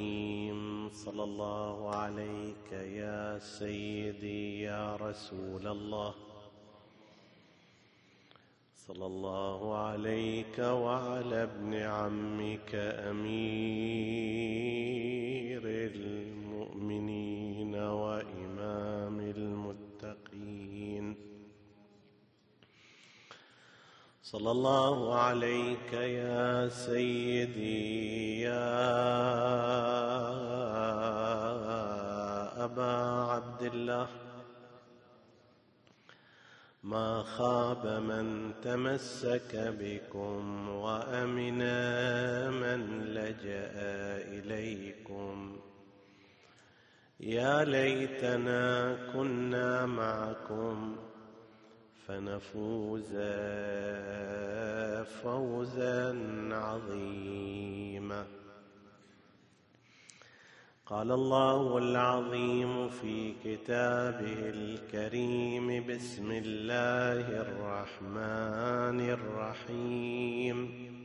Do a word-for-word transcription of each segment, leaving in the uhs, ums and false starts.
الرحيم. صلى الله عليك يا سيدي يا رسول الله، صلى الله عليك وعلى ابن عمك أمير المؤمنين وإمام المتقين. صلى الله عليك يا سيدي يا أبا عبد الله، ما خاب من تمسك بكم وأمن من لجأ إليكم. يا ليتنا كنا معكم فنفوز فوزا عظيما. قال الله العظيم في كتابه الكريم: بسم الله الرحمن الرحيم.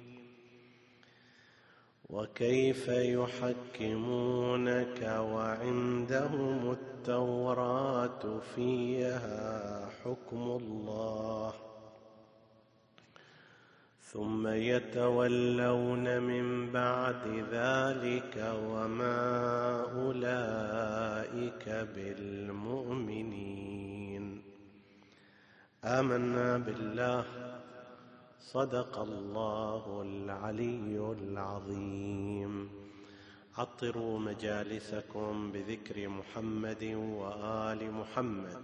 وكيف يحكمونك وعندهم التوراة فيها حكم الله، ثم يتولون من بعد ذلك وما أولئك بالمؤمنين. آمنا بالله، صدق الله العلي العظيم. عطروا مجالسكم بذكر محمد وآل محمد.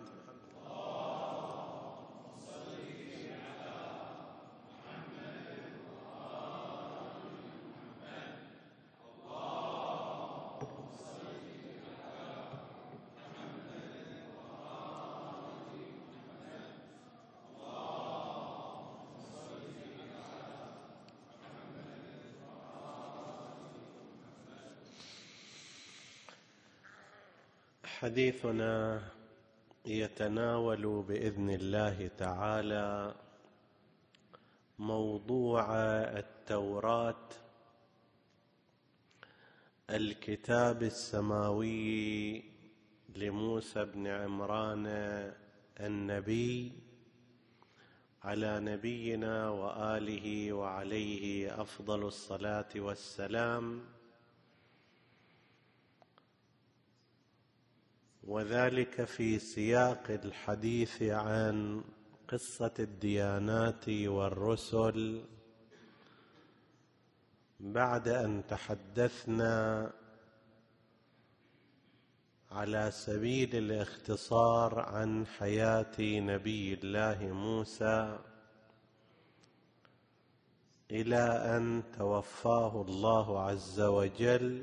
حديثنا يتناول بإذن الله تعالى موضوع التوراة، الكتاب السماوي لموسى بن عمران النبي، على نبينا وآله وعليه أفضل الصلاة والسلام، وذلك في سياق الحديث عن قصة الديانات والرسل، بعد أن تحدثنا على سبيل الاختصار عن حياة نبي الله موسى إلى أن توفاه الله عز وجل.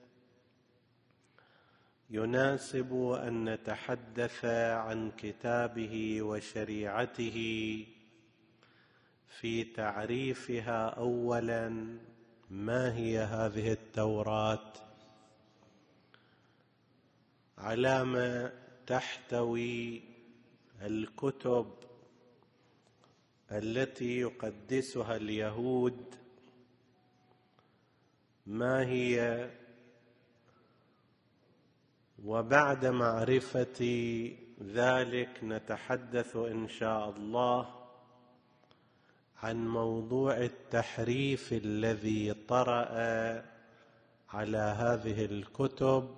يناسب أن نتحدث عن كتابه وشريعته في تعريفها. أولاً، ما هي هذه التوراة؟ على ما تحتوي الكتب التي يقدسها اليهود؟ ما هي؟ وبعد معرفة ذلك نتحدث إن شاء الله عن موضوع التحريف الذي طرأ على هذه الكتب،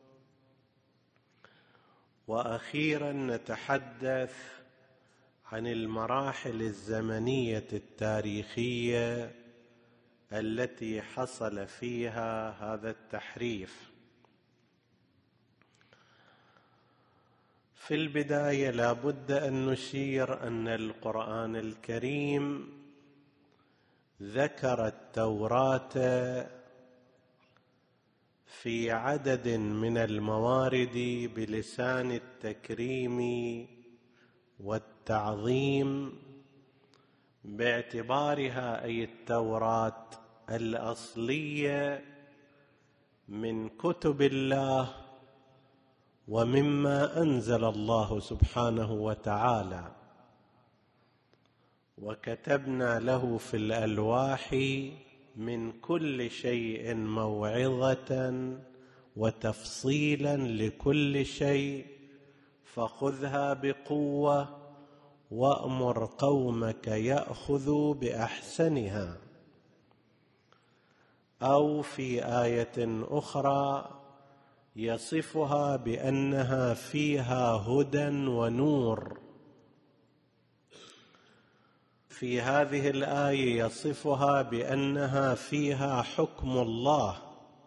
وأخيراً نتحدث عن المراحل الزمنية التاريخية التي حصل فيها هذا التحريف. في البداية لا بد أن نشير أن القرآن الكريم ذكر التوراة في عدد من الموارد بلسان التكريم والتعظيم، باعتبارها أي التوراة الأصلية من كتب الله ومما أنزل الله سبحانه وتعالى. وكتبنا له في الألواح من كل شيء موعظة وتفصيلا لكل شيء، فخذها بقوة وأمر قومك يأخذوا بأحسنها. أو في آية أخرى يصفها بأنها فيها هدى ونور. في هذه الآية يصفها بأنها فيها حكم الله.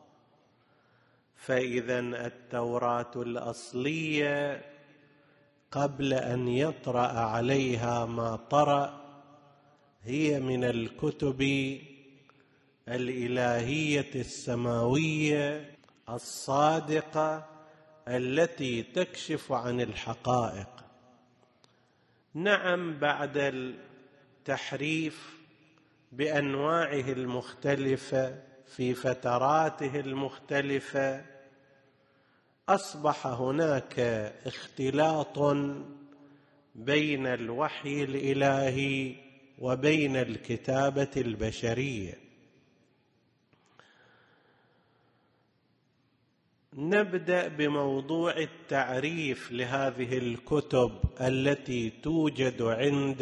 فإذا التوراة الأصلية قبل أن يطرأ عليها ما طرأ هي من الكتب الإلهية السماوية الصادقة التي تكشف عن الحقائق. نعم، بعد التحريف بأنواعه المختلفة في فتراته المختلفة، أصبح هناك اختلاط بين الوحي الإلهي وبين الكتابة البشرية. نبدأ بموضوع التعريف لهذه الكتب التي توجد عند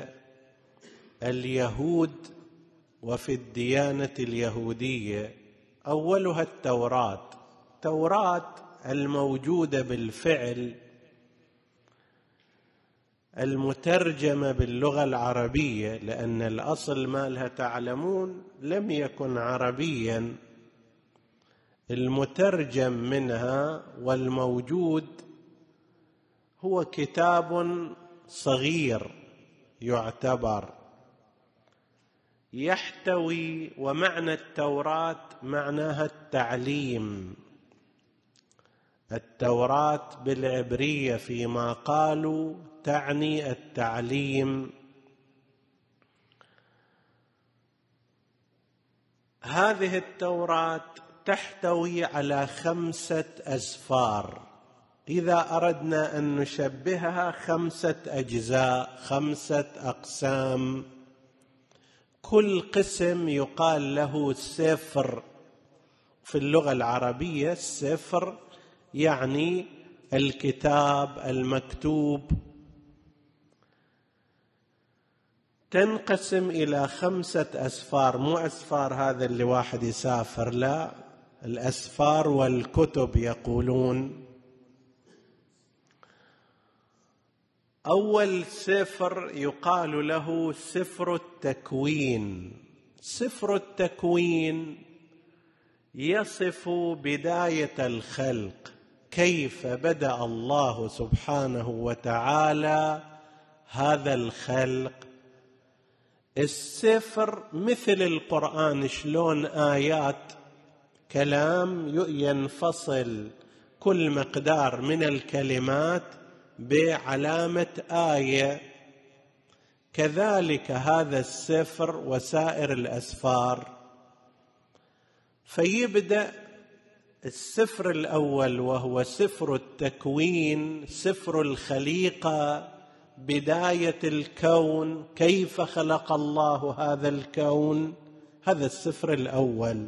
اليهود وفي الديانة اليهودية. أولها التوراة. التوراة الموجودة بالفعل المترجمة باللغة العربية، لأن الأصل ما لها تعلمون لم يكن عربيا، المترجم منها والموجود هو كتاب صغير يعتبر يحتوي، ومعنى التوراة معناها التعليم. التوراة بالعبرية فيما قالوا تعني التعليم. هذه التوراة تحتوي على خمسة أسفار. إذا أردنا أن نشبهها خمسة أجزاء، خمسة أقسام، كل قسم يقال له سفر. في اللغة العربية السفر يعني الكتاب المكتوب. تنقسم إلى خمسة أسفار، مو أسفار هذا اللي واحد يسافر، لا، الأسفار والكتب يقولون. أول سفر يقال له سفر التكوين. سفر التكوين يصف بداية الخلق، كيف بدأ الله سبحانه وتعالى هذا الخلق. السفر مثل القرآن، شلون آيات كلام ينفصل كل مقدار من الكلمات بعلامة آية، كذلك هذا السفر وسائر الأسفار. فيبدأ السفر الأول وهو سفر التكوين، سفر الخليقة، بداية الكون، كيف خلق الله هذا الكون. هذا السفر الأول.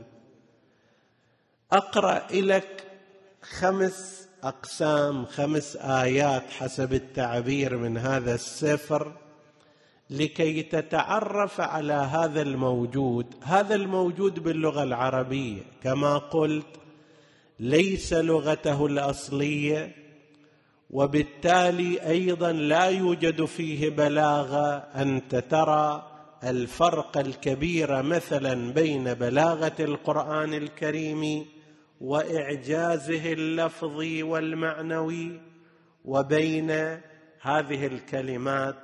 أقرأ لك خمس أقسام، خمس آيات حسب التعبير من هذا السفر لكي تتعرف على هذا الموجود. هذا الموجود باللغة العربية كما قلت ليس لغته الأصلية، وبالتالي أيضا لا يوجد فيه بلاغة. أنت ترى الفرق الكبير مثلا بين بلاغة القرآن الكريم وإعجازه اللفظي والمعنوي وبين هذه الكلمات.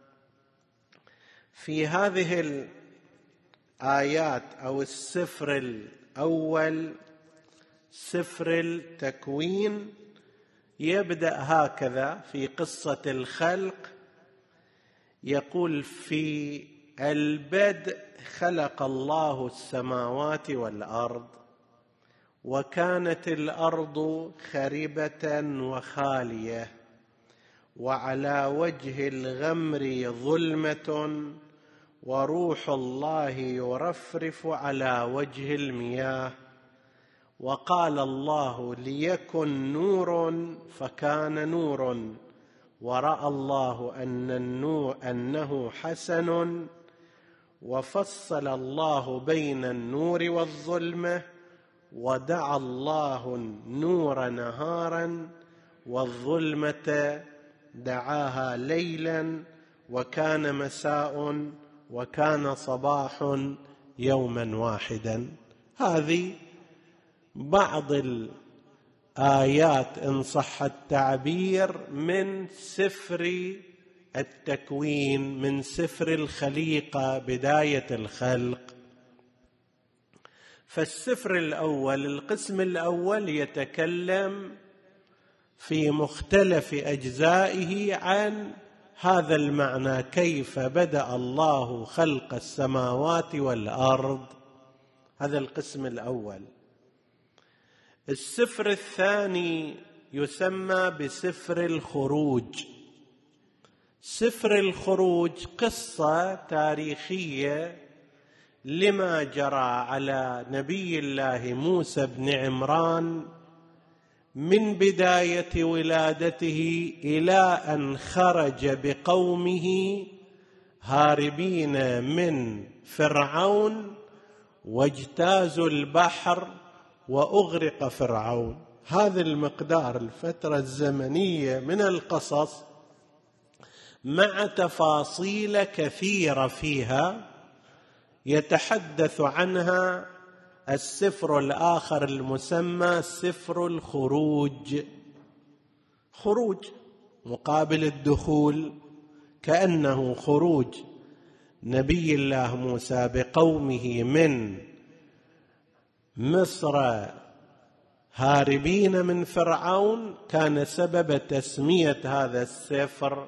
في هذه الآيات أو السفر الأول سفر التكوين يبدأ هكذا في قصة الخلق. يقول: في البدء خلق الله السماوات والأرض، وكانت الأرض خربة وخالية، وعلى وجه الغمر ظلمة، وروح الله يرفرف على وجه المياه. وقال الله ليكن نور فكان نور، ورأى الله أن النور أنه حسن، وفصل الله بين النور والظلمة، ودعا الله النور نهارا والظلمة دعاها ليلا، وكان مساء وكان صباح يوما واحدا. هذه بعض الآيات إن صح التعبير من سفر التكوين، من سفر الخليقة، بداية الخلق. فالسفر الأول، القسم الأول، يتكلم في مختلف أجزائه عن هذا المعنى، كيف بدأ الله خلق السماوات والأرض. هذا القسم الأول. السفر الثاني يسمى بسفر الخروج. سفر الخروج قصة تاريخية لما جرى على نبي الله موسى بن عمران من بداية ولادته إلى أن خرج بقومه هاربين من فرعون واجتازوا البحر وأغرق فرعون. هذا المقدار، الفترة الزمنية من القصص، مع تفاصيل كثيرة فيها يتحدث عنها السفر الآخر المسمى سفر الخروج. خروج مقابل الدخول، كأنه خروج نبي الله موسى بقومه من مصر هاربين من فرعون كان سبب تسمية هذا السفر،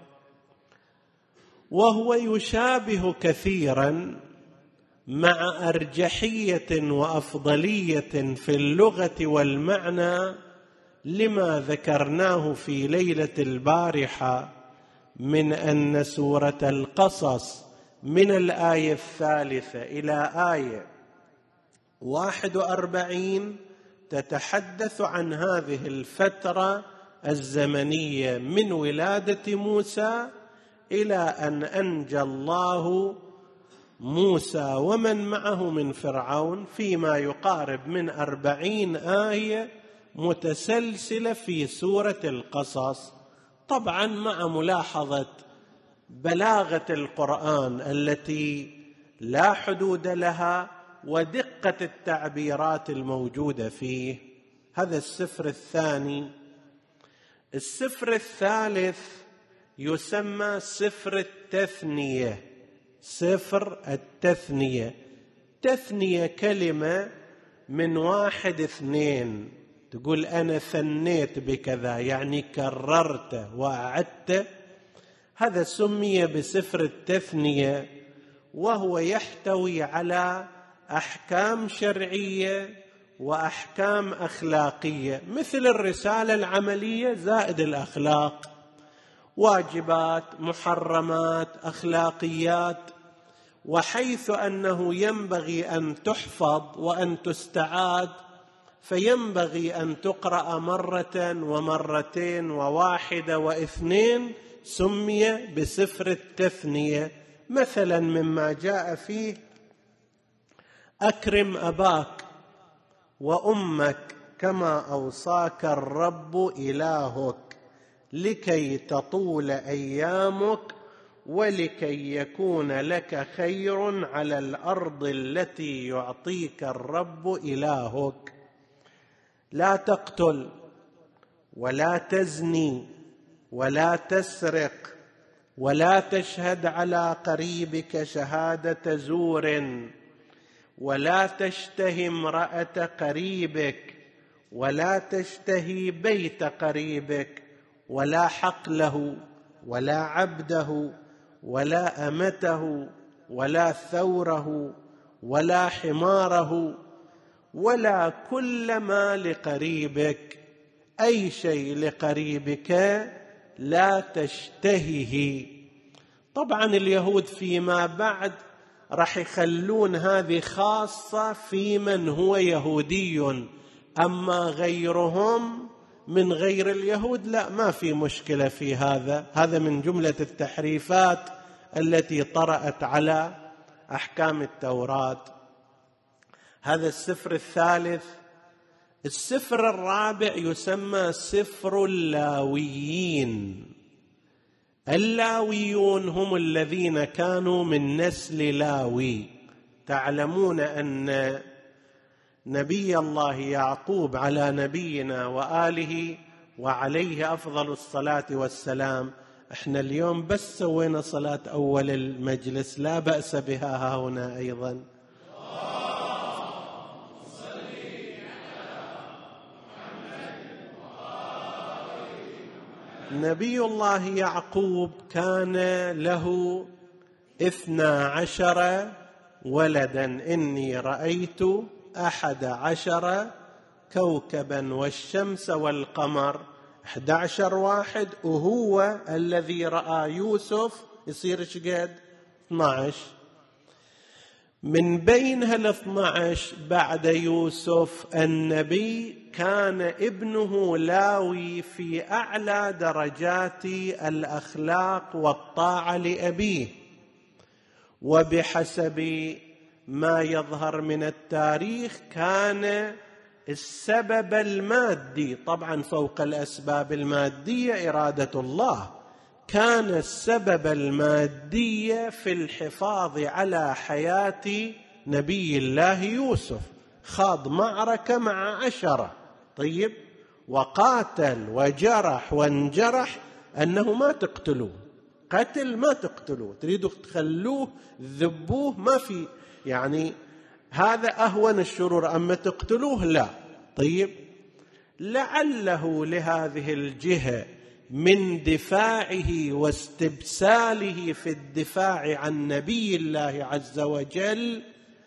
وهو يشابه كثيرا مع أرجحية وأفضلية في اللغة والمعنى لما ذكرناه في ليلة البارحة من أن سورة القصص من الآية الثالثة إلى آية واحد وأربعين تتحدث عن هذه الفترة الزمنية من ولادة موسى إلى أن أنجى الله موسى ومن معه من فرعون، فيما يقارب من أربعين آية متسلسلة في سورة القصص. طبعا مع ملاحظة بلاغة القرآن التي لا حدود لها ودقة التعبيرات الموجودة فيه. هذا السفر الثاني. السفر الثالث يسمى سفر التثنية. سفر التثنية. تثنية كلمة من واحد اثنين، تقول أنا ثنيت بكذا، يعني كررت وأعدت. هذا سمي بسفر التثنية، وهو يحتوي على أحكام شرعية وأحكام أخلاقية، مثل الرسالة العملية زائد الأخلاق، واجبات، محرمات، أخلاقيات. وحيث أنه ينبغي أن تحفظ وأن تستعاد، فينبغي أن تقرأ مرة ومرتين وواحدة واثنين، سمي بسفر التثنية. مثلا مما جاء فيه: أكرم أباك وأمك كما أوصاك الرب إلهك لكي تطول أيامك ولكي يكون لك خير على الأرض التي يعطيك الرب إلهك. لا تقتل ولا تزني ولا تسرق ولا تشهد على قريبك شهادة زور ولا تشتهي امرأة قريبك ولا تشتهي بيت قريبك ولا حقله ولا عبده ولا أمته ولا ثوره ولا حماره ولا كل ما لقريبك، أي شيء لقريبك لا تشتهيه. طبعا اليهود فيما بعد راح يخلون هذه خاصة في من هو يهودي، أما غيرهم من غير اليهود لا، ما في مشكلة في هذا. هذا من جملة التحريفات التي طرأت على أحكام التوراة. هذا السفر الثالث. السفر الرابع يسمى سفر اللاويين. اللاويون هم الذين كانوا من نسل لاوي. تعلمون أن نبي الله يعقوب على نبينا وآله وعليه أفضل الصلاة والسلام، احنا اليوم بس سوينا صلاة أول المجلس، لا بأس بها هنا أيضا. نبي الله يعقوب كان له اثنا عشر ولدا، إني رأيت أحد عشر كوكبا والشمس والقمر، أحد عشر واحد، وهو الذي رأى يوسف يصير شقد اثنا عشر. من بين هالاثنى عشر بعد يوسف النبي كان ابنه لاوي في أعلى درجات الأخلاق والطاعة لأبيه، وبحسب ما يظهر من التاريخ كان السبب المادي، طبعا فوق الأسباب المادية إرادة الله، كان السبب المادي في الحفاظ على حياة نبي الله يوسف. خاض معركة مع عشرة، طيب، وقاتل وجرح وانجرح، أنه ما تقتلوه، قتل ما تقتلوه، تريدوا تخلوه ذبوه، ما في، يعني هذا أهون الشرور، أما تقتلوه لا. طيب، لعله لهذه الجهة من دفاعه واستبساله في الدفاع عن نبي الله عز وجل،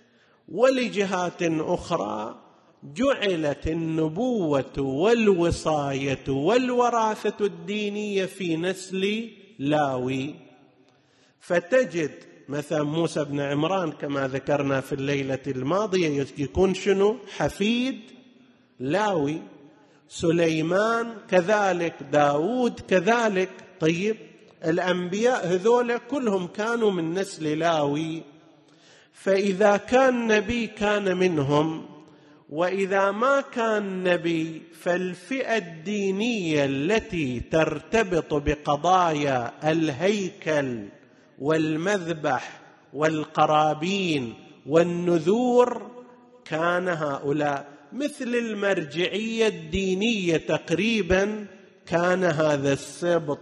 ولجهات أخرى جعلت النبوة والوصاية والوراثة الدينية في نسل لاوي. فتجد مثلا موسى بن عمران كما ذكرنا في الليلة الماضية يكون شنو؟ حفيد لاوي. سليمان كذلك، داود كذلك. طيب، الأنبياء هذول كلهم كانوا من نسل لاوي. فإذا كان نبي كان منهم، وإذا ما كان نبي فالفئة الدينية التي ترتبط بقضايا الهيكل والمذبح والقرابين والنذور كان هؤلاء، مثل المرجعية الدينية تقريبا كان هذا السبط،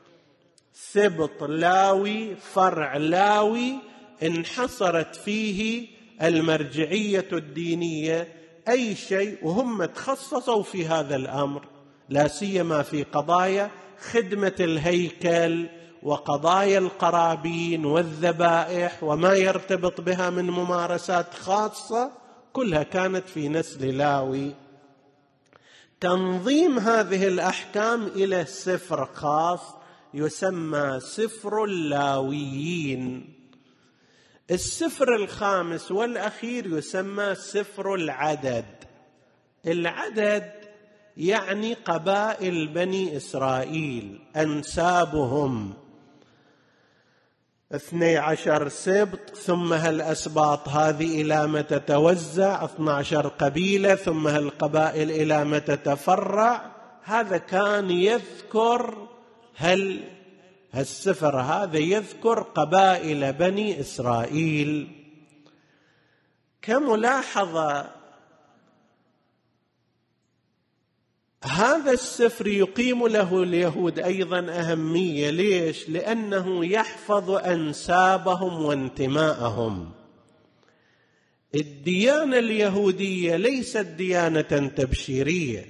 سبط لاوي، فرع لاوي، انحصرت فيه المرجعية الدينية. أي شيء وهم تخصصوا في هذا الأمر، لا سيما في قضايا خدمة الهيكل وقضايا القرابين والذبائح وما يرتبط بها من ممارسات خاصة، كلها كانت في نسل لاوي. تنظيم هذه الأحكام إلى سفر خاص يسمى سفر اللاويين. السفر الخامس والأخير يسمى سفر العدد. العدد يعني قبائل بني إسرائيل، أنسابهم اثني عشر سبط، ثم هالأسباط هذه إلى ما تتوزع، اثني عشر قبيلة، ثم هالقبائل إلى ما تتفرع. هذا كان يذكر هل هالسفر هذا يذكر قبائل بني إسرائيل. كملاحظة، هذا السفر يقيم له اليهود أيضا أهمية. ليش؟ لأنه يحفظ أنسابهم وانتماءهم. الديانة اليهودية ليست ديانة تبشيرية،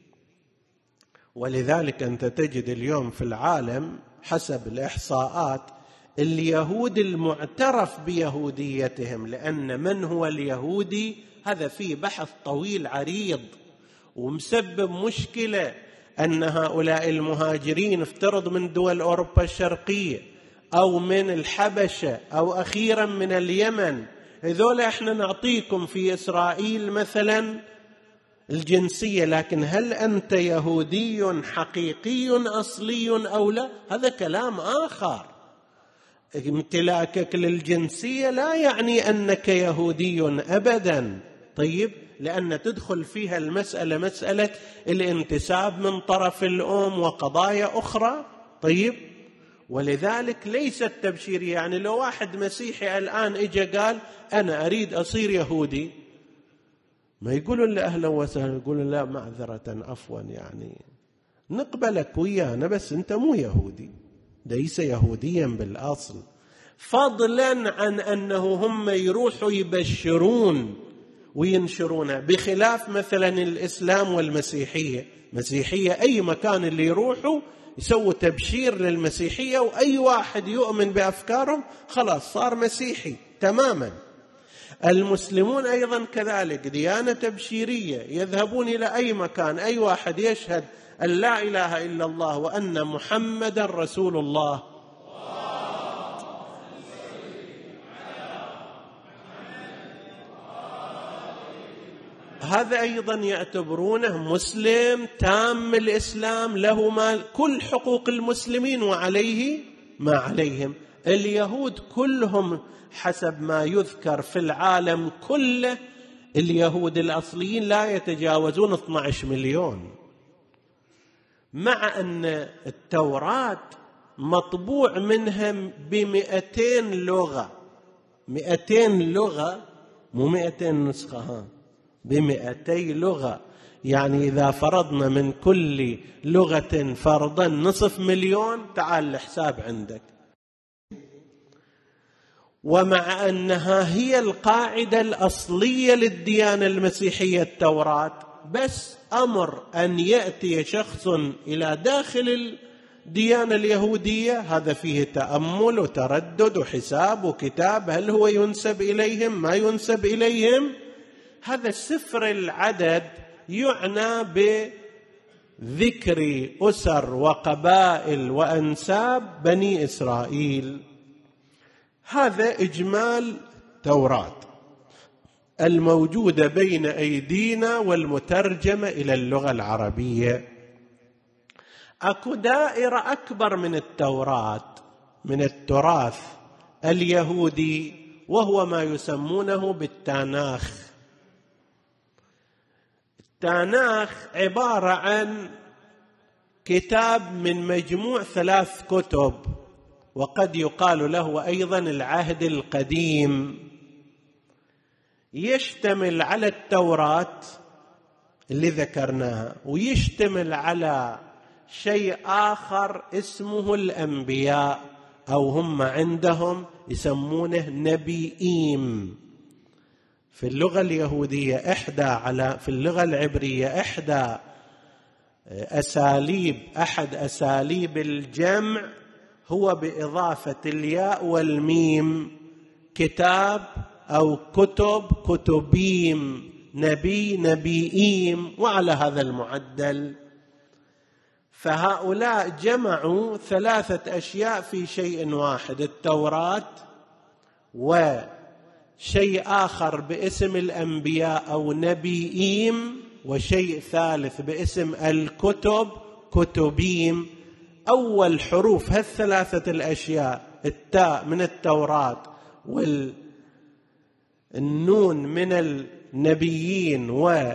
ولذلك أنت تجد اليوم في العالم حسب الإحصاءات اليهود المعترف بيهوديتهم، لأن من هو اليهودي هذا فيه بحث طويل عريض ومسبب مشكلة، أن هؤلاء المهاجرين افترض من دول أوروبا الشرقية أو من الحبشة أو أخيرا من اليمن، هذول احنا نعطيكم في إسرائيل مثلا الجنسية، لكن هل أنت يهودي حقيقي أصلي أو لا؟ هذا كلام آخر. امتلاكك للجنسية لا يعني أنك يهودي أبدا. طيب، لأن تدخل فيها المسألة مسألة الانتساب من طرف الأم وقضايا أخرى. طيب، ولذلك ليست تبشير. يعني لو واحد مسيحي الآن إجا قال أنا أريد أصير يهودي، ما يقولون له أهلا وسهلا، يقولون لا معذرة عفوا يعني نقبلك ويانا بس أنت مو يهودي، ليس يهوديا بالأصل. فضلا عن أنه هم يروحوا يبشرون وينشرونه، بخلاف مثلا الإسلام والمسيحية. مسيحية أي مكان اللي يروحوا يسووا تبشير للمسيحية، وأي واحد يؤمن بأفكارهم خلاص صار مسيحي تماما. المسلمون أيضا كذلك ديانة تبشيرية، يذهبون إلى أي مكان، أي واحد يشهد أن لا إله إلا الله وأن محمدا رسول الله، هذا أيضا يعتبرونه مسلم تام الإسلام، له ما كل حقوق المسلمين وعليه ما عليهم. اليهود كلهم حسب ما يذكر في العالم كله، اليهود الأصليين لا يتجاوزون اثني عشر مليون، مع أن التوراة مطبوع منها بمئتين لغة. مئتين لغة، مو مئتين نسخة، ها بمئتي لغة. يعني إذا فرضنا من كل لغة فرضا نصف مليون، تعال الحساب عندك. ومع أنها هي القاعدة الأصلية للديانة المسيحية التوراة، بس أمر أن يأتي شخص إلى داخل الديانة اليهودية، هذا فيه تأمل وتردد وحساب وكتاب، هل هو ينسب إليهم ما ينسب إليهم. هذا سفر العدد يعنى بذكر أسر وقبائل وأنساب بني إسرائيل. هذا إجمال توراة الموجودة بين أيدينا والمترجمة إلى اللغة العربية. أكو دائرة أكبر من التوراة، من التراث اليهودي، وهو ما يسمونه بالتاناخ. التاناخ عبارة عن كتاب من مجموع ثلاث كتب، وقد يقال له أيضا العهد القديم، يشتمل على التوراة اللي ذكرناها، ويشتمل على شيء آخر اسمه الأنبياء، أو هم عندهم يسمونه نبيين. في اللغة اليهودية إحدى على في اللغة العبرية إحدى أساليب أحد أساليب الجمع هو بإضافة الياء والميم، كتاب أو كتب، كتبيم، نبي، نبيين، وعلى هذا المعدل. فهؤلاء جمعوا ثلاثة أشياء في شيء واحد، التوراة وشيء آخر باسم الأنبياء أو نبيين، وشيء ثالث باسم الكتب، كتبيم. أول حروف هالثلاثة الأشياء، التاء من التوراة والنون من النبيين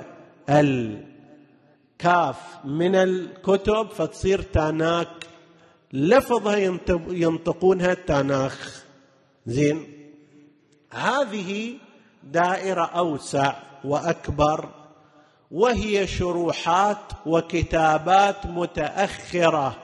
والكاف من الكتب، فتصير تاناك. لفظها ينطقونها تاناخ. زين، هذه دائرة أوسع وأكبر، وهي شروحات وكتابات متأخرة،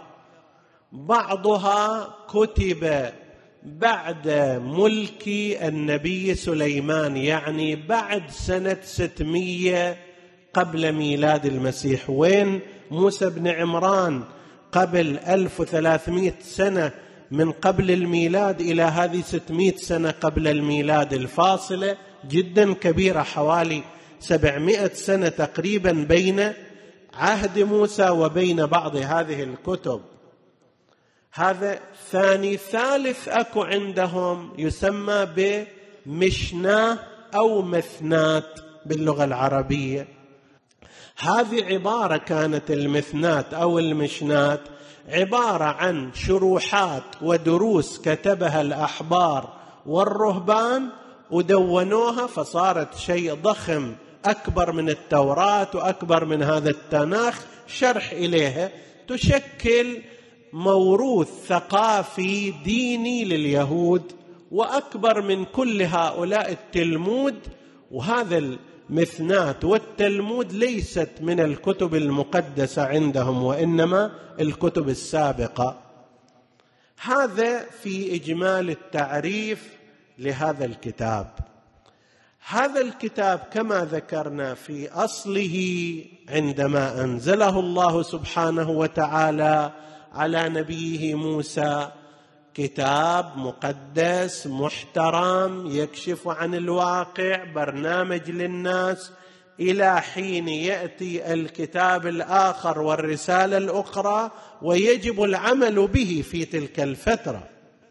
بعضها كتب بعد ملك النبي سليمان، يعني بعد سنة ستمائة قبل ميلاد المسيح. وين موسى بن عمران قبل ألف وثلاثمائة سنة من قبل الميلاد إلى هذه ستمائة سنة قبل الميلاد، الفاصلة جدا كبيرة، حوالي سبعمائة سنة تقريبا بين عهد موسى وبين بعض هذه الكتب. هذا ثاني. ثالث أكو عندهم يسمى بمشناه أو مثنات باللغة العربية. هذه عبارة كانت المثنات أو المشنات عبارة عن شروحات ودروس كتبها الأحبار والرهبان ودونوها، فصارت شيء ضخم أكبر من التوراة وأكبر من هذا التناخ، شرح إليها، تشكل موروث ثقافي ديني لليهود، وأكبر من كل هؤلاء التلمود. وهذا المثنات والتلمود ليست من الكتب المقدسة عندهم، وإنما الكتب السابقة. هذا في إجمال التعريف لهذا الكتاب. هذا الكتاب كما ذكرنا في أصله عندما أنزله الله سبحانه وتعالى على نبيه موسى كتاب مقدس محترم يكشف عن الواقع، برنامج للناس، إلى حين يأتي الكتاب الآخر والرسالة الأخرى ويجب العمل به في تلك الفترة.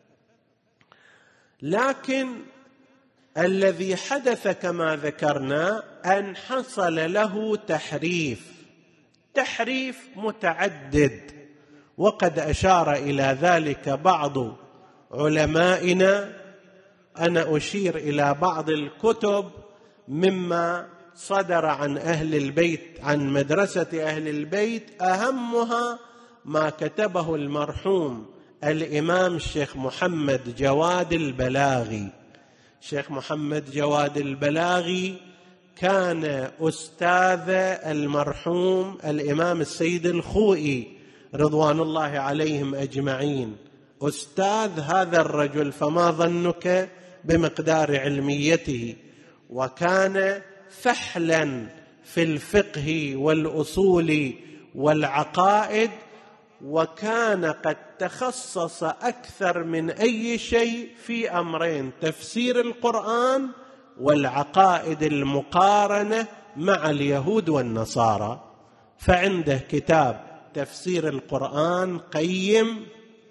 لكن الذي حدث كما ذكرنا أن حصل له تحريف، تحريف متعدد، وقد أشار إلى ذلك بعض علمائنا. أنا أشير إلى بعض الكتب مما صدر عن أهل البيت، عن مدرسة أهل البيت، أهمها ما كتبه المرحوم الإمام الشيخ محمد جواد البلاغي. الشيخ محمد جواد البلاغي كان أستاذ المرحوم الإمام السيد الخوئي رضوان الله عليهم أجمعين، أستاذ هذا الرجل، فما ظنك بمقدار علميته. وكان فحلا في الفقه والأصول والعقائد، وكان قد تخصص أكثر من أي شيء في أمرين: تفسير القرآن والعقائد المقارنة مع اليهود والنصارى. فعنده كتاب تفسير القرآن قيم،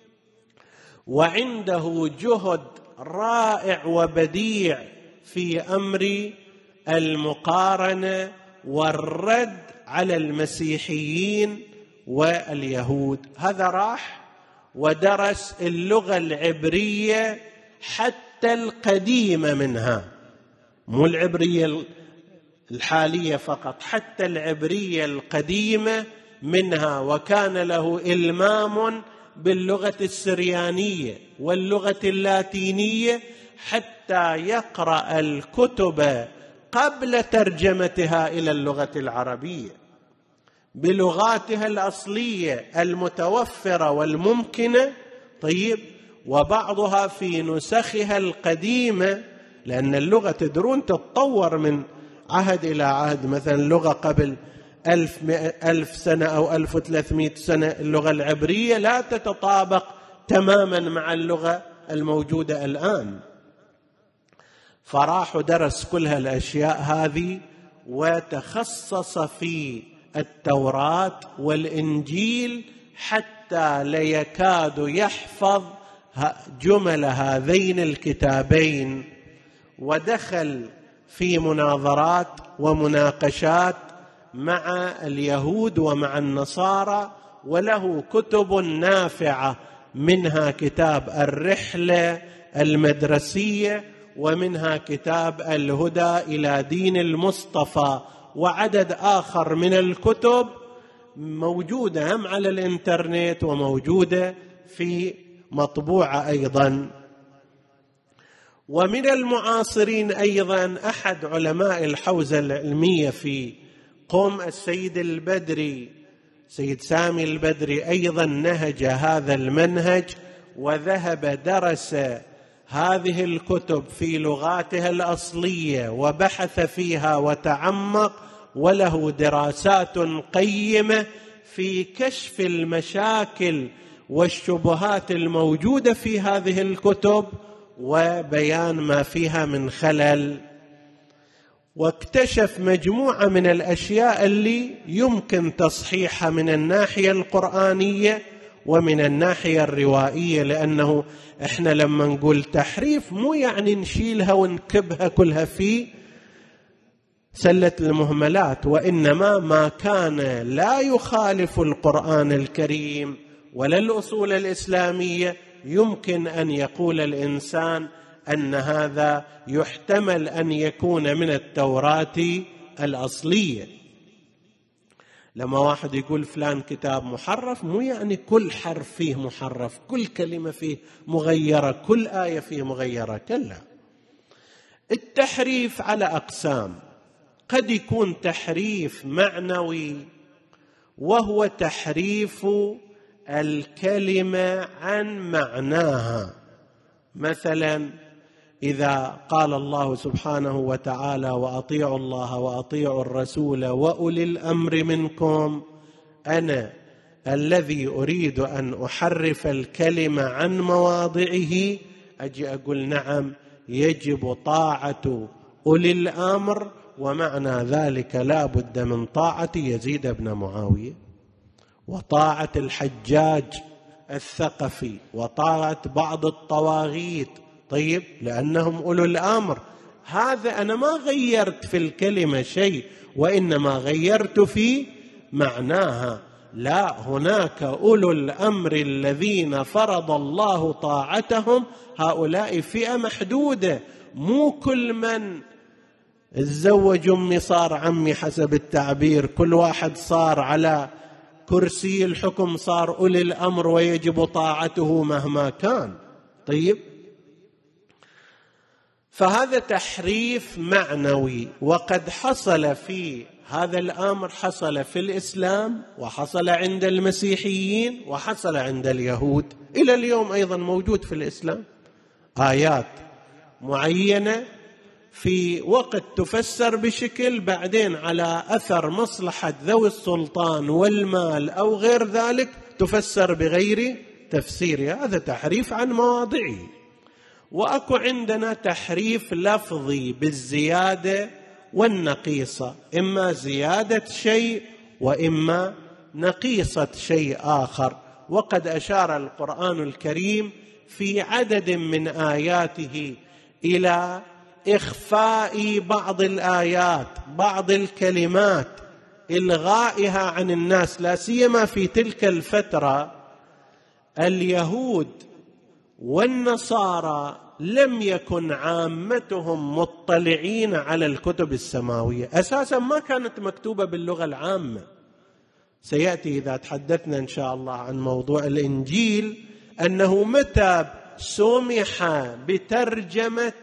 وعنده جهد رائع وبديع في أمر المقارنة والرد على المسيحيين واليهود. هذا راح ودرس اللغة العبرية حتى القديمة منها، مو العبرية الحالية فقط، حتى العبرية القديمة منها. وكان له إلمام باللغة السريانية واللغة اللاتينية حتى يقرأ الكتب قبل ترجمتها إلى اللغة العربية بلغاتها الأصلية المتوفرة والممكنة. طيب، وبعضها في نسخها القديمة، لأن اللغة تدرون تتطور من عهد إلى عهد. مثلا اللغة قبل ألف, ألف سنة أو ألف وثلاثمائة سنة اللغة العبرية لا تتطابق تماما مع اللغة الموجودة الآن. فراح درس كل هالأشياء هذه، وتخصص في التوراة والإنجيل حتى لا يكاد يحفظ جمل هذين الكتابين. ودخل في مناظرات ومناقشات مع اليهود ومع النصارى، وله كتب نافعة، منها كتاب الرحلة المدرسية، ومنها كتاب الهدى إلى دين المصطفى، وعدد آخر من الكتب موجودة هم على الإنترنت وموجودة في مطبوعة أيضا. ومن المعاصرين أيضا أحد علماء الحوزة العلمية في قم السيد البدري، سيد سامي البدري، أيضا نهج هذا المنهج وذهب درس هذه الكتب في لغاتها الأصلية وبحث فيها وتعمق، وله دراسات قيمة في كشف المشاكل والشبهات الموجودة في هذه الكتب وبيان ما فيها من خلل. واكتشف مجموعة من الأشياء اللي يمكن تصحيحها من الناحية القرآنية ومن الناحية الروائية، لأنه إحنا لما نقول تحريف مو يعني نشيلها ونكبها كلها في سلة المهملات، وإنما ما كان لا يخالف القرآن الكريم ولا الأصول الإسلامية يمكن أن يقول الإنسان أن هذا يحتمل أن يكون من التوراة الأصلية. لما واحد يقول فلان كتاب محرف مو يعني كل حرف فيه محرف، كل كلمة فيه مغيرة، كل آية فيه مغيرة، كلا. التحريف على أقسام، قد يكون تحريف معنوي وهو تحريف الكلمة عن معناها. مثلا إذا قال الله سبحانه وتعالى وأطيعوا الله وأطيعوا الرسول وأولي الأمر منكم، أنا الذي أريد أن أحرف الكلمة عن مواضعه، أجي أقول نعم يجب طاعة أولي الأمر، ومعنى ذلك لا بد من طاعة يزيد بن معاوية وطاعة الحجاج الثقفي وطاعة بعض الطواغيت، طيب لأنهم أولو الأمر. هذا أنا ما غيرت في الكلمة شيء، وإنما غيرت في معناها. لا، هناك أولو الأمر الذين فرض الله طاعتهم، هؤلاء فئة محدودة، مو كل من تزوج أمي صار عمي حسب التعبير، كل واحد صار على كرسي الحكم صار أولي الأمر ويجب طاعته مهما كان. طيب، فهذا تحريف معنوي، وقد حصل في هذا الأمر، حصل في الإسلام وحصل عند المسيحيين وحصل عند اليهود، إلى اليوم أيضا موجود في الإسلام. آيات معينة في وقت تفسر بشكل، بعدين على أثر مصلحة ذوي السلطان والمال أو غير ذلك تفسر بغير تفسيرها، هذا تحريف عن مواضعه. وأكو عندنا تحريف لفظي بالزيادة والنقيصة، إما زيادة شيء وإما نقيصة شيء آخر. وقد أشار القرآن الكريم في عدد من آياته إلى إخفاء بعض الآيات، بعض الكلمات، إلغائها عن الناس، لا سيما في تلك الفترة اليهود والنصارى لم يكن عامتهم مطلعين على الكتب السماوية، أساسا ما كانت مكتوبة باللغة العامة. سيأتي إذا تحدثنا إن شاء الله عن موضوع الإنجيل أنه متى سمح بترجمة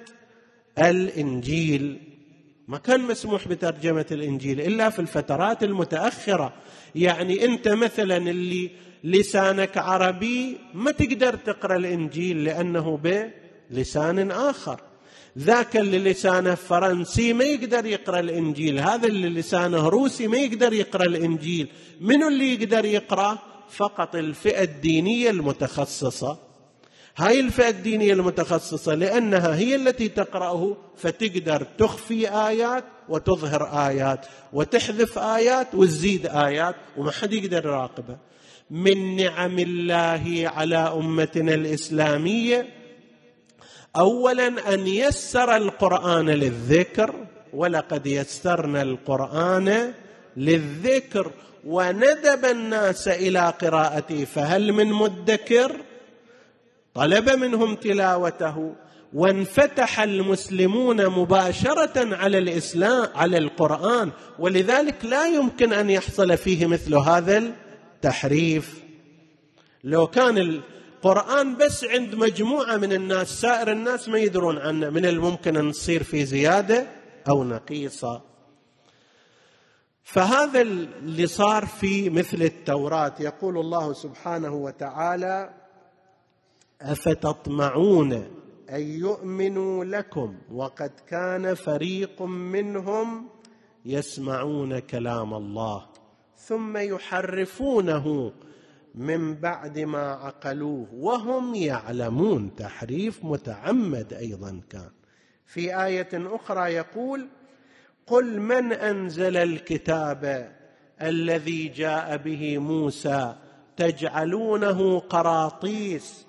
الإنجيل، ما كان مسموح بترجمة الإنجيل إلا في الفترات المتأخرة. يعني أنت مثلا اللي لسانك عربي ما تقدر تقرأ الإنجيل لأنه بلسان آخر، ذاك اللي لسانه فرنسي ما يقدر يقرأ الإنجيل، هذا اللي لسانه روسي ما يقدر يقرأ الإنجيل. منو اللي يقدر يقرأ؟ فقط الفئة الدينية المتخصصة. هاي الفئة الدينية المتخصصة لأنها هي التي تقرأه، فتقدر تخفي آيات وتظهر آيات وتحذف آيات وتزيد آيات، وما حد يقدر يراقبها. من نعم الله على أمتنا الإسلامية أولا أن يسر القرآن للذكر، ولقد يسرنا القرآن للذكر وندب الناس إلى قراءته، فهل من مدكر؟ طلب منهم تلاوته، وانفتح المسلمون مباشرة على الإسلام على القرآن، ولذلك لا يمكن أن يحصل فيه مثل هذا التحريف. لو كان القرآن بس عند مجموعة من الناس، سائر الناس ما يدرون عنه، من الممكن أن تصير في زيادة أو نقيصة. فهذا اللي صار في مثل التوراة. يقول الله سبحانه وتعالى: أفتطمعون أن يؤمنوا لكم وقد كان فريق منهم يسمعون كلام الله ثم يحرفونه من بعد ما عقلوه وهم يعلمون. تحريف متعمد أيضا كان. في آية أخرى يقول: قل من أنزل الكتاب الذي جاء به موسى تجعلونه قراطيس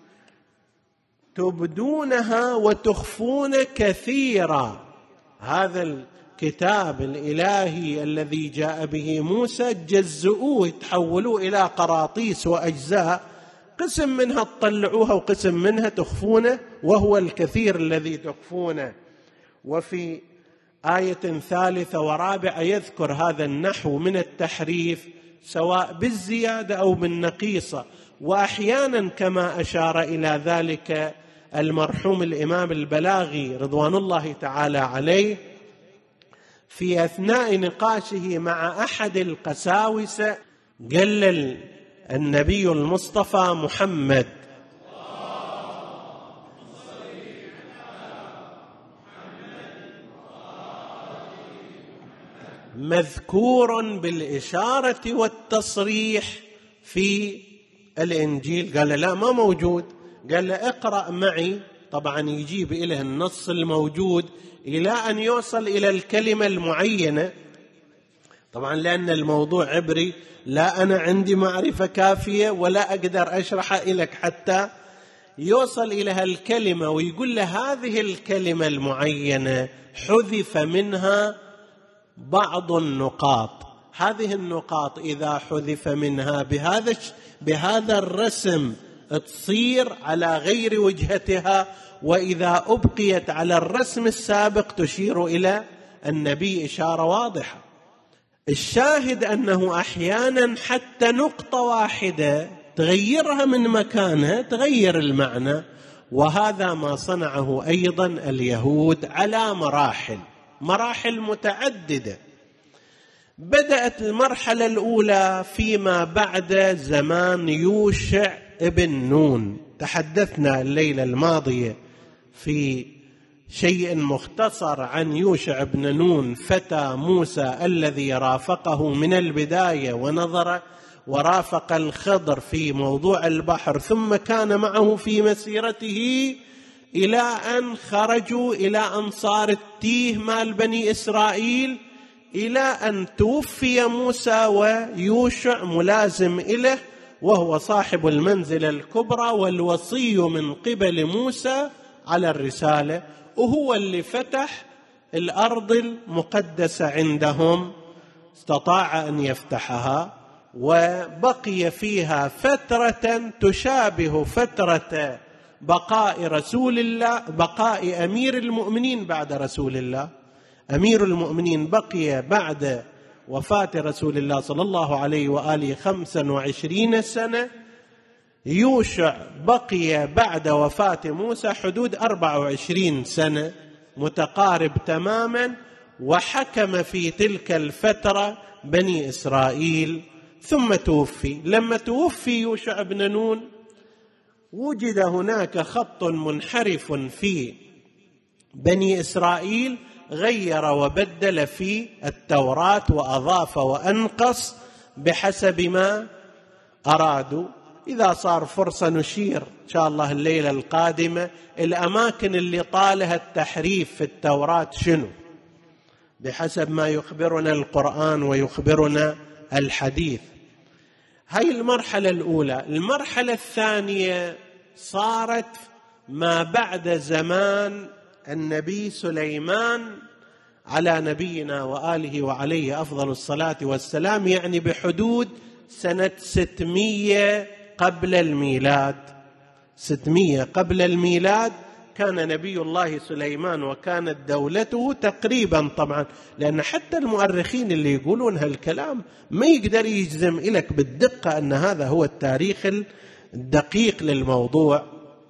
تبدونها وتخفون كثيرا. هذا الكتاب الإلهي الذي جاء به موسى جزؤوه، تحولوه إلى قراطيس وأجزاء، قسم منها تطلعوها وقسم منها تخفونه، وهو الكثير الذي تخفونه. وفي آية ثالثة ورابعة يذكر هذا النحو من التحريف سواء بالزيادة أو بالنقيصة. وأحيانا كما أشار إلى ذلك المرحوم الإمام البلاغي رضوان الله تعالى عليه في أثناء نقاشه مع أحد القساوسة، قال النبي المصطفى محمد مذكور بالإشارة والتصريح في الإنجيل. قال لا، ما موجود. قال له اقرأ معي. طبعا يجيب إليه النص الموجود إلى أن يوصل إلى الكلمة المعينة، طبعا لأن الموضوع عبري، لا أنا عندي معرفة كافية ولا أقدر أشرحها لك حتى يوصل إلى الكلمة، ويقول له هذه الكلمة المعينة حذف منها بعض النقاط. هذه النقاط إذا حذف منها بهذا بهذا الرسم تصير على غير وجهتها، وإذا أبقيت على الرسم السابق تشير إلى النبي إشارة واضحة. الشاهد أنه أحيانا حتى نقطة واحدة تغيرها من مكانها تغير المعنى، وهذا ما صنعه أيضا اليهود على مراحل مراحل متعددة. بدأت المرحلة الأولى فيما بعد زمان يوشع ابن نون. تحدثنا الليلة الماضية في شيء مختصر عن يوشع بن نون فتى موسى الذي رافقه من البداية ونظر ورافق الخضر في موضوع البحر، ثم كان معه في مسيرته إلى أن خرجوا إلى أنصار التيه مال بني إسرائيل، إلى أن توفي موسى ويوشع ملازم إليه، وهو صاحب المنزلة الكبرى والوصي من قبل موسى على الرسالة، وهو اللي فتح الأرض المقدسة عندهم، استطاع أن يفتحها وبقي فيها فترة تشابه فترة بقاء رسول الله، بقاء أمير المؤمنين بعد رسول الله. أمير المؤمنين بقي بعد وفاة رسول الله صلى الله عليه وآله خمسا وعشرين سنة، يوشع بقي بعد وفاة موسى حدود أربع وعشرين سنة، متقارب تماما، وحكم في تلك الفترة بني إسرائيل ثم توفي. لما توفي يوشع بن نون وجد هناك خط منحرف في بني إسرائيل، غير وبدل في التوراة وأضاف وأنقص بحسب ما أرادوا. إذا صار فرصة نشير إن شاء الله الليلة القادمة الأماكن اللي طالها التحريف في التوراة شنو، بحسب ما يخبرنا القرآن ويخبرنا الحديث. هاي المرحلة الأولى. المرحلة الثانية صارت ما بعد زمان النبي سليمان على نبينا وآله وعليه أفضل الصلاة والسلام، يعني بحدود سنة ستمائة قبل الميلاد. ستمائة قبل الميلاد كان نبي الله سليمان، وكانت دولته تقريبا، طبعا لأن حتى المؤرخين اللي يقولون هالكلام ما يقدر يجزم لك بالدقة أن هذا هو التاريخ الدقيق للموضوع.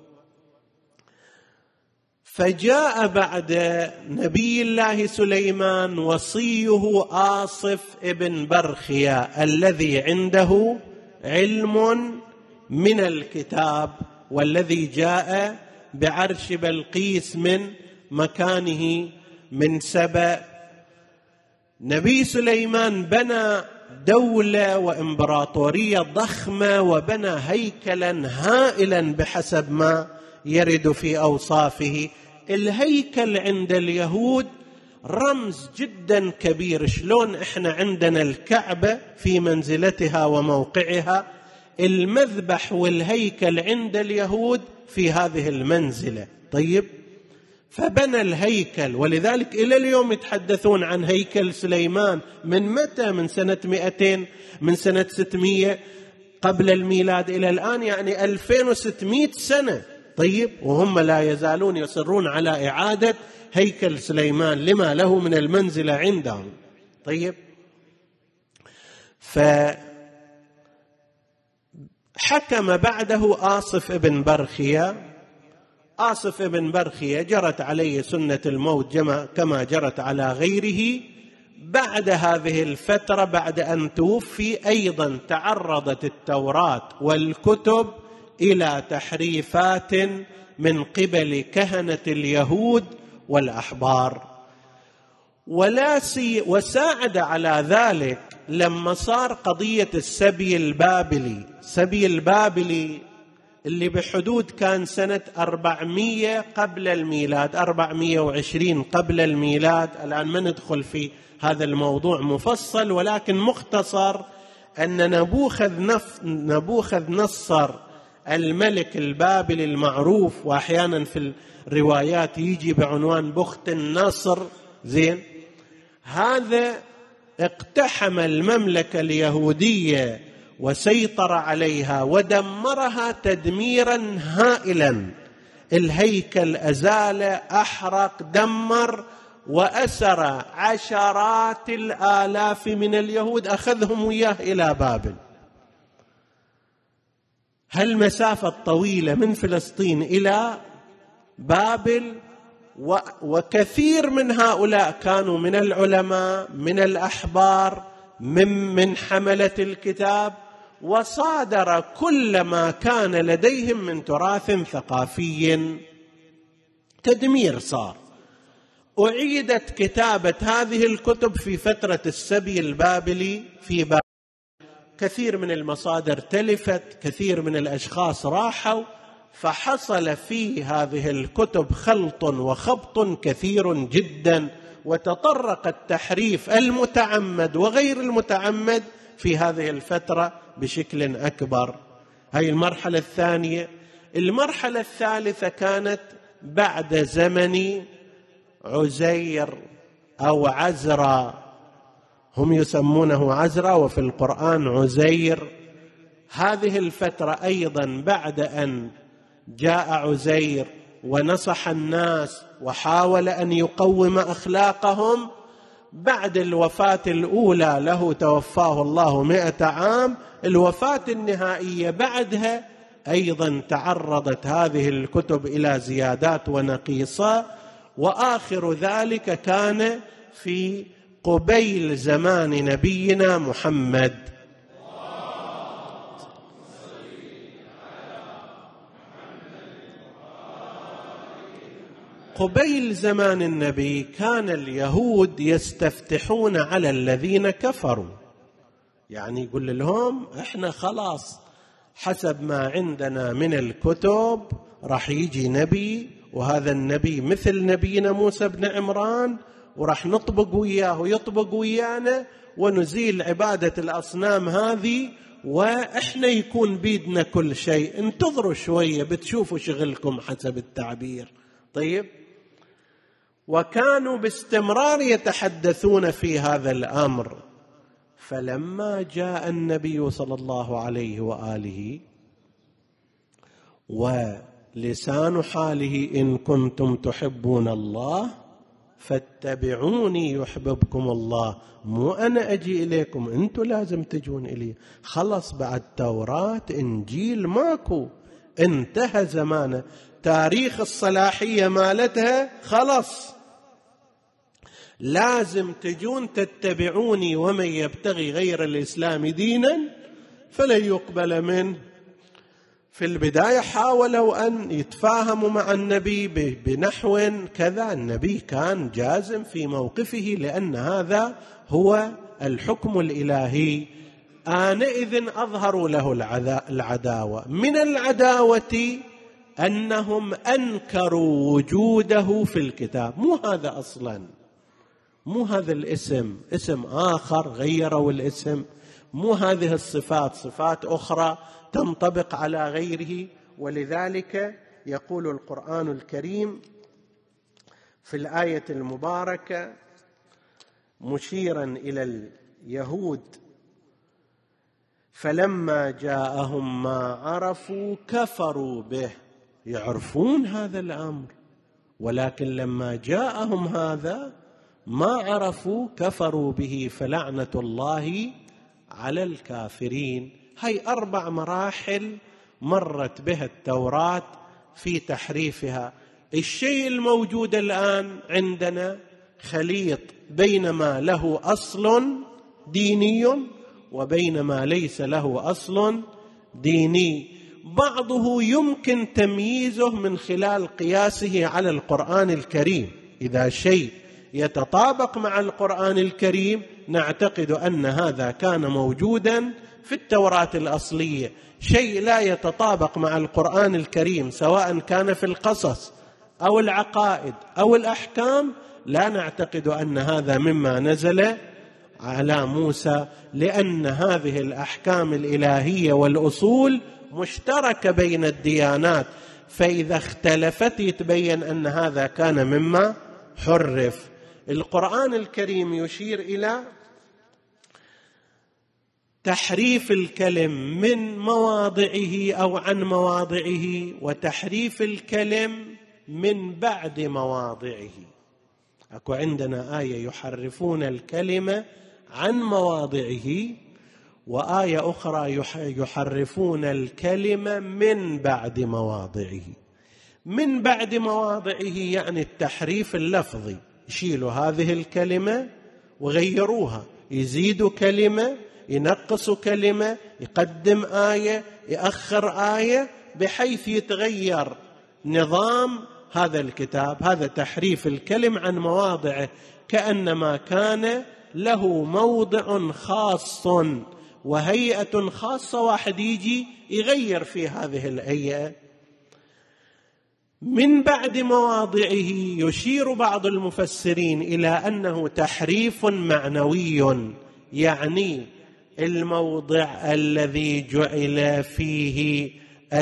فجاء بعد نبي الله سليمان وصيه آصف ابن برخيا الذي عنده علم من الكتاب، والذي جاء بعرش بلقيس من مكانه من سبأ. نبي سليمان بنى دولة وإمبراطورية ضخمة، وبنى هيكلا هائلا بحسب ما يرد في أوصافه. الهيكل عند اليهود رمز جدا كبير. شلون إحنا عندنا الكعبة في منزلتها وموقعها، المذبح والهيكل عند اليهود في هذه المنزلة. طيب، فبنى الهيكل، ولذلك إلى اليوم يتحدثون عن هيكل سليمان. من متى؟ من سنة مئتين، من سنة ستمائة قبل الميلاد إلى الآن، يعني ألفين وستمائة سنة. طيب، وهم لا يزالون يصرون على إعادة هيكل سليمان لما له من المنزلة عندهم. طيب، فحكم بعده آصف ابن برخية. آصف ابن برخية جرت عليه سنة الموت كما جرت على غيره. بعد هذه الفترة، بعد أن توفي، أيضا تعرضت التوراة والكتب إلى تحريفات من قبل كهنة اليهود والأحبار، ولا سي وساعد على ذلك لما صار قضية السبي البابلي. سبي البابلي اللي بحدود كان سنة أربعمائة قبل الميلاد، أربعمائة وعشرين قبل الميلاد. الآن ما ندخل في هذا الموضوع مفصل، ولكن مختصر أن نبوخذ, نف... نبوخذ نصر الملك البابلي المعروف، وأحيانا في الروايات يجي بعنوان بخت النصر، زين، هذا اقتحم المملكة اليهودية وسيطر عليها ودمرها تدميرا هائلا. الهيكل أزال، أحرق، دمر، وأسر عشرات الآلاف من اليهود، أخذهم وياه إلى بابل. هالمسافة الطويلة من فلسطين إلى بابل، وكثير من هؤلاء كانوا من العلماء، من الأحبار، من من حملة الكتاب، وصادر كل ما كان لديهم من تراث ثقافي. تدمير صار. أعيدت كتابة هذه الكتب في فترة السبي البابلي في بابل. كثير من المصادر تلفت، كثير من الأشخاص راحوا، فحصل في هذه الكتب خلط وخبط كثير جدا، وتطرق التحريف المتعمد وغير المتعمد في هذه الفترة بشكل أكبر. هذه المرحلة الثانية. المرحلة الثالثة كانت بعد زمن عزير أو عزرا، هم يسمونه عزرا وفي القرآن عزير. هذه الفترة أيضا بعد أن جاء عزير ونصح الناس وحاول أن يقوم أخلاقهم، بعد الوفاة الأولى له توفاه الله مئة عام، الوفاة النهائية بعدها أيضا تعرضت هذه الكتب إلى زيادات ونقيصات، وآخر ذلك كان في قبيل زمان نبينا محمد. قبيل زمان النبي كان اليهود يستفتحون على الذين كفروا، يعني يقول لهم احنا خلاص حسب ما عندنا من الكتب راح يجي نبي، وهذا النبي مثل نبينا موسى بن عمران، وراح نطبق وياه ويطبق ويانا ونزيل عبادة الأصنام هذه، وإحنا يكون بيدنا كل شيء، انتظروا شوية بتشوفوا شغلكم حسب التعبير. طيب، وكانوا باستمرار يتحدثون في هذا الأمر. فلما جاء النبي صلى الله عليه وآله ولسان حاله إن كنتم تحبون الله فاتبعوني يحببكم الله، مو أنا أجي إليكم، أنتوا لازم تجون إلي. خلص بعد توراة إنجيل ماكو، انتهى زمانه، تاريخ الصلاحية مالتها خلص، لازم تجون تتبعوني، ومن يبتغي غير الإسلام دينا فلن يقبل منه. في البداية حاولوا أن يتفاهموا مع النبي بنحو كذا، النبي كان جازم في موقفه لأن هذا هو الحكم الإلهي. آنئذ أظهروا له العداوة. من العداوة أنهم أنكروا وجوده في الكتاب. مو هذا أصلا، مو هذا الاسم، اسم آخر، غيروا الاسم، مو هذه الصفات، صفات أخرى تنطبق على غيره. ولذلك يقول القرآن الكريم في الآية المباركة مشيرا إلى اليهود: فلما جاءهم ما عرفوا كفروا به. يعرفون هذا الأمر، ولكن لما جاءهم هذا ما عرفوا كفروا به، فلعنة الله على الكافرين. هاي أربع مراحل مرت بها التوراة في تحريفها. الشيء الموجود الآن عندنا خليط بين ما له أصل ديني وبين ما ليس له أصل ديني، بعضه يمكن تمييزه من خلال قياسه على القرآن الكريم. إذا شيء يتطابق مع القرآن الكريم نعتقد أن هذا كان موجودا في التوراة الأصلية. شيء لا يتطابق مع القرآن الكريم سواء كان في القصص أو العقائد أو الأحكام لا نعتقد أن هذا مما نزل على موسى، لأن هذه الأحكام الإلهية والأصول مشتركة بين الديانات، فإذا اختلفت يتبين أن هذا كان مما حرف. القرآن الكريم يشير إلى تحريف الكلم من مواضعه أو عن مواضعه، وتحريف الكلم من بعد مواضعه. أكو عندنا آية يحرفون الكلمة عن مواضعه، وآية أخرى يحرفون الكلمة من بعد مواضعه. من بعد مواضعه يعني التحريف اللفظي، يشيلوا هذه الكلمة وغيروها، يزيدوا كلمة، ينقصوا كلمة، يقدم آية، يأخر آية، بحيث يتغير نظام هذا الكتاب. هذا تحريف الكلم عن مواضعه، كأنما كان له موضع خاص وهيئة خاصة، واحد يجي يغير في هذه الهيئة. من بعد مواضعه يشير بعض المفسرين إلى أنه تحريف معنوي، يعني الموضع الذي جعل فيه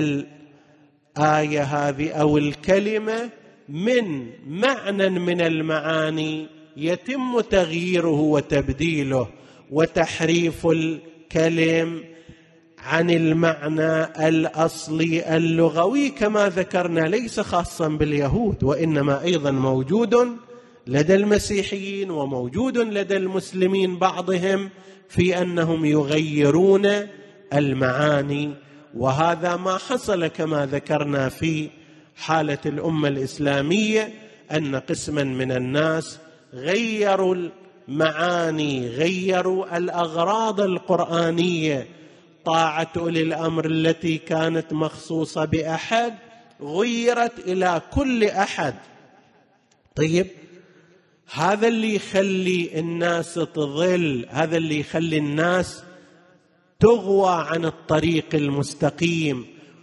الآية هذه أو الكلمة من معنى من المعاني يتم تغييره وتبديله، وتحريف الكلم عن المعنى الأصلي اللغوي كما ذكرنا ليس خاصا باليهود، وإنما أيضا موجود لدى المسيحيين وموجود لدى المسلمين بعضهم، في أنهم يغيرون المعاني. وهذا ما حصل كما ذكرنا في حالة الأمة الإسلامية، أن قسما من الناس غيروا المعاني، غيروا الأغراض القرآنية. طاعة أولي الأمر التي كانت مخصوصة بأحد غيرت إلى كل أحد. طيب، هذا اللي يخلي الناس تضل، هذا اللي يخلي الناس تغوى عن الطريق المستقيم.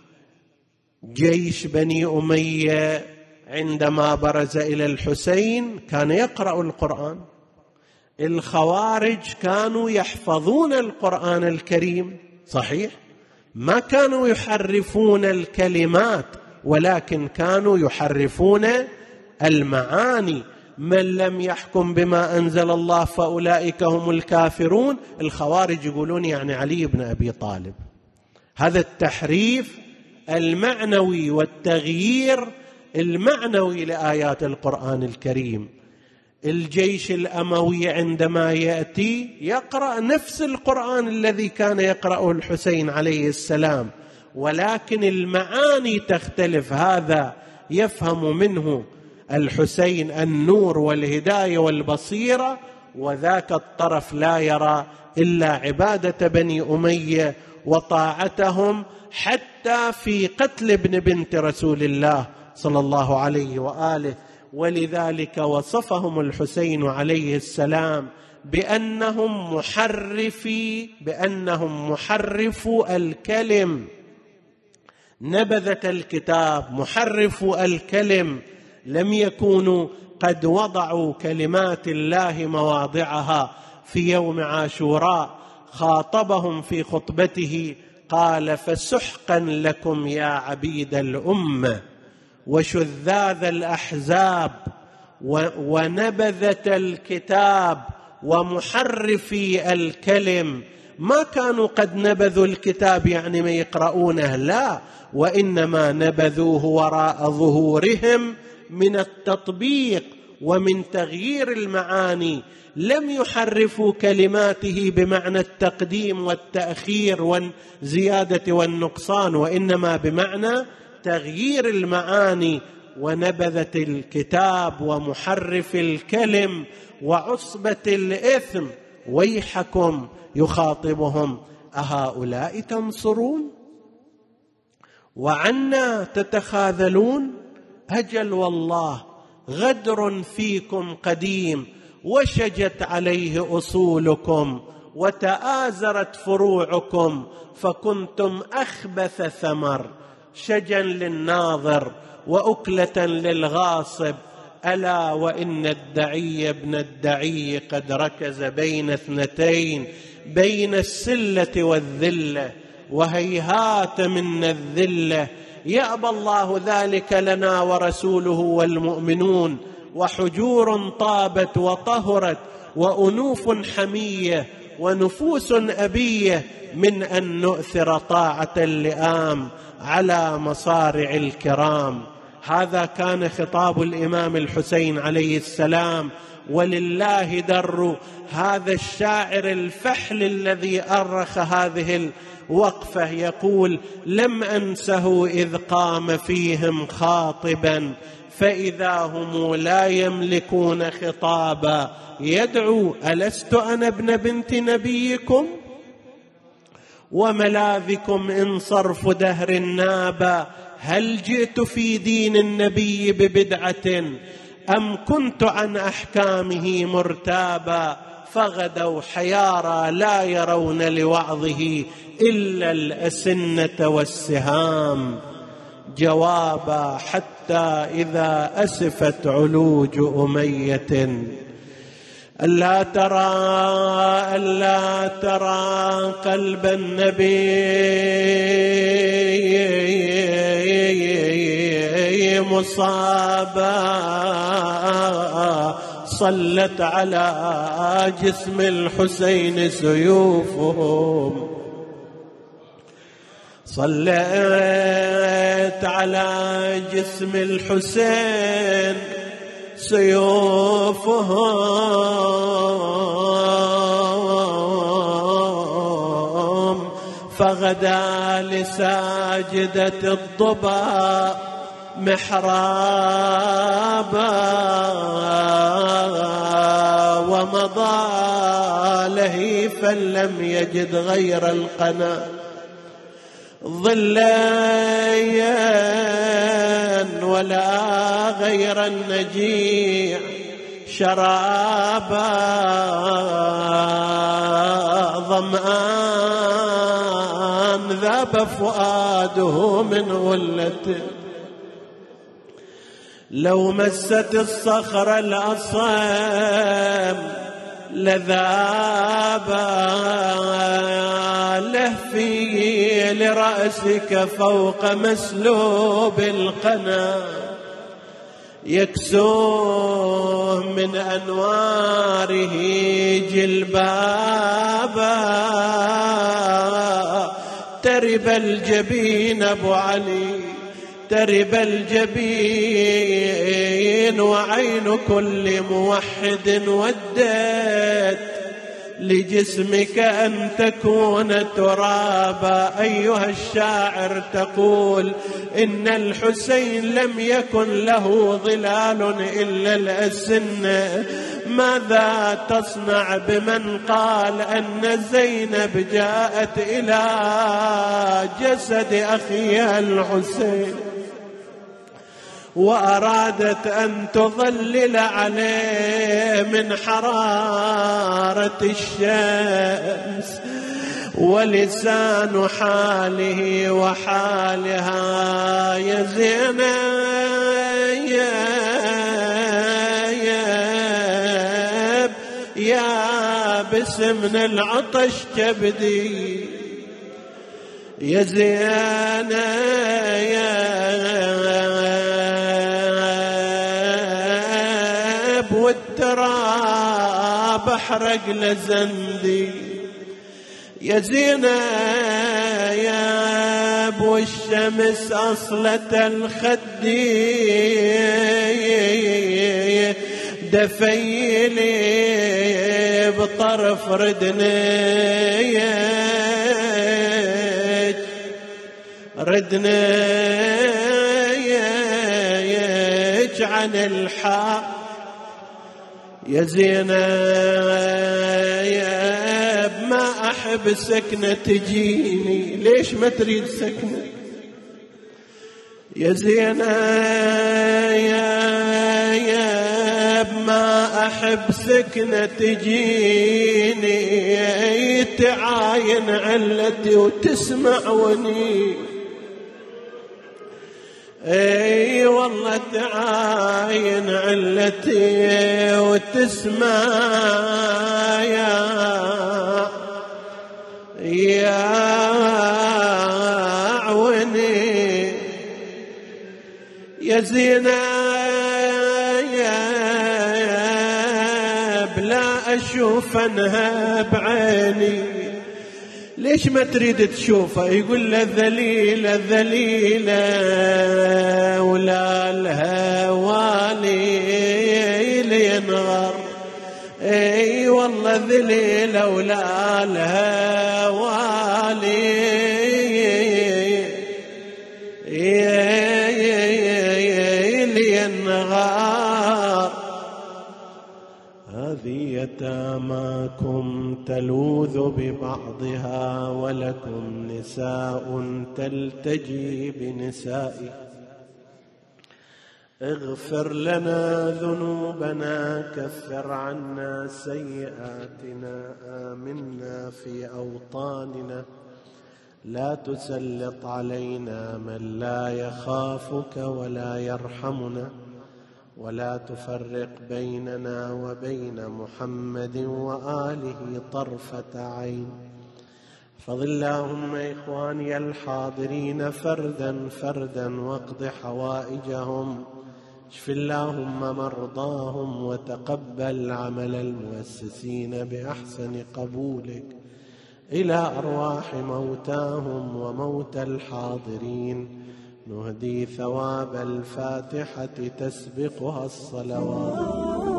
جيش بني أمية عندما برز إلى الحسين كان يقرأ القرآن، الخوارج كانوا يحفظون القرآن الكريم، صحيح ما كانوا يحرفون الكلمات، ولكن كانوا يحرفون المعاني. من لم يحكم بما أنزل الله فأولئك هم الكافرون. الخوارج يقولون يعني علي بن أبي طالب. هذا التحريف المعنوي والتغيير المعنوي لآيات القرآن الكريم. الجيش الأموي عندما يأتي يقرأ نفس القرآن الذي كان يقرأه الحسين عليه السلام، ولكن المعاني تختلف. هذا يفهم منه الحسين النور والهداية والبصيرة، وذاك الطرف لا يرى إلا عبادة بني أمية وطاعتهم، حتى في قتل ابن بنت رسول الله صلى الله عليه وآله. ولذلك وصفهم الحسين عليه السلام بأنهم محرفي بأنهم محرفو الكلم، نبذة الكتاب، محرفو الكلم، لم يكونوا قد وضعوا كلمات الله مواضعها في يوم عاشوراء. خاطبهم في خطبته قال: فسحقا لكم يا عبيد الأمة وشذاذ الأحزاب ونبذة الكتاب ومحرفي الكلم. ما كانوا قد نبذوا الكتاب يعني ما يقرؤونه، لا، وإنما نبذوه وراء ظهورهم من التطبيق ومن تغيير المعاني. لم يحرفوا كلماته بمعنى التقديم والتأخير والزيادة والنقصان، وإنما بمعنى تغيير المعاني ونبذة الكتاب ومحرف الكلم وعصبة الإثم. ويحكم، يخاطبهم: أهؤلاء تنصرون وعنا تتخاذلون؟ أجل والله غدر فيكم قديم، وشجت عليه أصولكم وتآزرت فروعكم، فكنتم أخبث ثمر، شجا للناظر وأكلة للغاصب. ألا وإن الدعي ابن الدعي قد ركز بين اثنتين، بين السلة والذلة، وهيهات من الذلة. يأبى الله ذلك لنا ورسوله والمؤمنون، وحجور طابت وطهرت وأنوف حمية ونفوس أبية من أن نؤثر طاعة اللئام على مصارع الكرام. هذا كان خطاب الإمام الحسين عليه السلام، ولله در هذا الشاعر الفحل الذي أرخ هذه الوقفة. يقول: لم أنسه إذ قام فيهم خاطبا، فإذا هم لا يملكون خطابا، يدعو: ألست أنا ابن بنت نبيكم وملاذكم إن صرف دهر نابا؟ هل جئت في دين النبي ببدعة أم كنت عن أحكامه مرتابا؟ فغدوا حيارى لا يرون لوعظه إلا الأسنة والسهام جوابا، حتى إذا أسفت علوج أمية ألا ترى ألا ترى قلب النبي مصابا، صلت على جسم الحسين سيوفهم، صلت على جسم الحسين سيوفهم، فغدا لساجدة الضبا محرابا، ومضى لهيفا لم يجد غير القنا ظليا، ولا غير النجيع شرابا، ظمآن ذاب فؤاده من غلته، لو مست الصخر الأصم لذابا، لهفي لرأسك فوق مسلوب القنا، يكسوه من أنواره جلبابا، ترب الجبين أبو علي ترب الجبين، وعين كل موحد ودت لجسمك أن تكون ترابا. أيها الشاعر تقول إن الحسين لم يكن له ظلال إلا الأسنة، ماذا تصنع بمن قال أن زينب جاءت إلى جسد أخيها الحسين وأرادت أن تظلل عليه من حرارة الشمس، ولسان حاله وحالها يا زينب يا يابس من العطش كبدي يا زينة والتراب احرق لزندي يا زينة ياب والشمس أصلت الخدي دفيلي بطرف ردنيك ردنيك عن الحق يا زينب ما أحب سكنة تجيني ليش ما تريد سكنة يا زينب ما أحب سكنة تجيني تعاين علتي وتسمعني اي والله تعاين علتي وتسمع يا يا عوني يا زينب لا اشوف انها بعيني ليش ما تريد تشوفه يقول له ذليلة ذليلة ولا الهوالي لينغر اي والله ذليلة ولا الهوالي لينغر هذه يتاماكم تلوذ ببعضها ولكم نساء تلتجي بنسائه اغفر لنا ذنوبنا كفر عنا سيئاتنا آمنا في أوطاننا لا تسلط علينا من لا يخافك ولا يرحمنا ولا تفرق بيننا وبين محمد وآله طرفة عين احفظ اللهم إخواني الحاضرين فردا فردا واقض حوائجهم اشف اللهم مرضاهم وتقبل عمل المؤسسين بأحسن قبولك إلى أرواح موتاهم وموتى الحاضرين نهدي ثواب الفاتحة تسبقها الصلوات